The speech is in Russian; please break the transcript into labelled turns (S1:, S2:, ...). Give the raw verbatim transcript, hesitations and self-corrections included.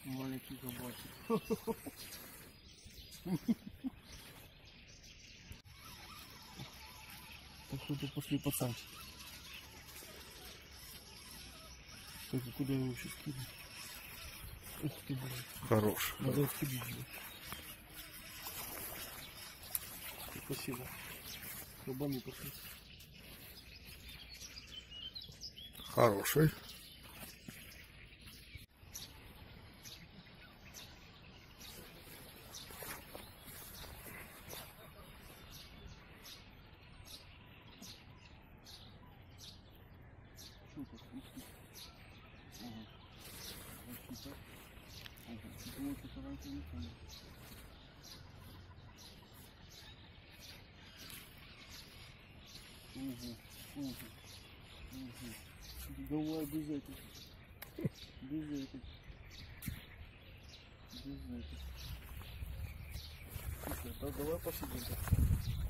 S1: Маленький кабачик. Так что-то пошли пацан. Так, куда его сейчас кинуть? Ух ты, блин.
S2: Хорош.
S1: Надо отходить его. Спасибо. Кабаны пошли.
S2: Хороший.
S1: Угу, угу, угу. Давай без этих. Без этих. Без этих. Слушай, да, давай посидим.